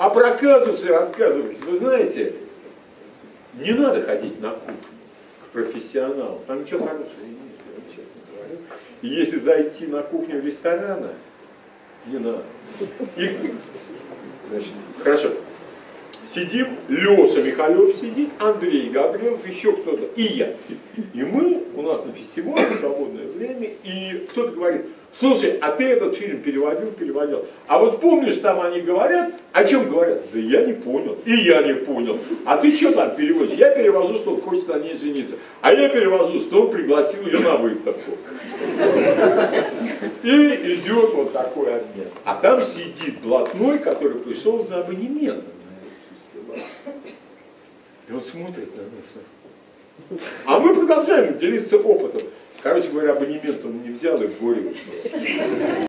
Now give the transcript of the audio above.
А про казусы рассказывать, вы знаете, не надо ходить на кухню к профессионалу. Там ничего хорошего нет, я вам честно говорю. И если зайти на кухню ресторана, не надо. Значит, хорошо. Сидим, Леша Михалев сидит, Андрей Гаврилов, еще кто-то, и я. И мы, у нас на фестивале свободное время, и кто-то говорит: слушай, а ты этот фильм переводил. А вот помнишь, там они говорят, о чем говорят? Да я не понял, и я не понял. А ты что там переводишь? Я перевожу, что он хочет на ней жениться. А я перевожу, что он пригласил ее на выставку. И идет вот такой обмен. А там сидит блатной, который пришел за абонементом. И он смотрит на нас. А мы продолжаем делиться опытом. Короче говоря, абонемент он не взял и в горе ушел.